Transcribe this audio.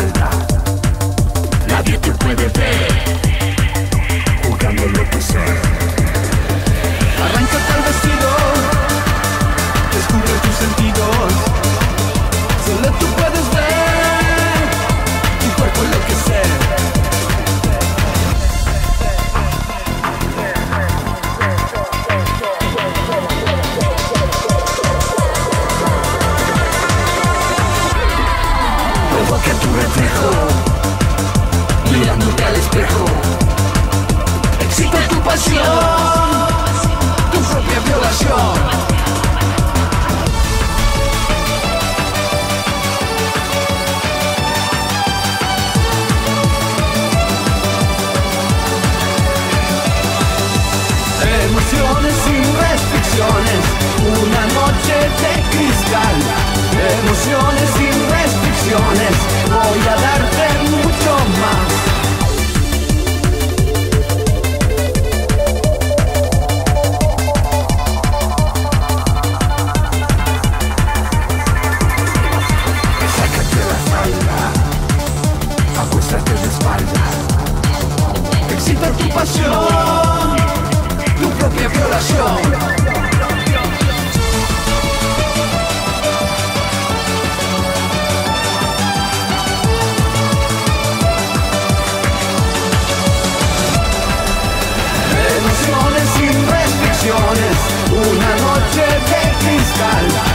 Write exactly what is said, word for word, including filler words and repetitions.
espalda. Nadie te puede ver jugando lo que sea. Arráncate el vestido, descubre tus sentidos. Solo tú puedes ver tu cuerpo enloquecer. Provoca tu reflejo, mirándote al espejo. Excita tu pasión, tu propia violación. Emociones sin restricciones, una noche de cristal. Emociones sin restricciones, voy a darte mucho más. Sácate la falda, acuéstate de espalda. Excita tu pasión, tu propia violación. Emociones sin restricciones, una noche de cristal.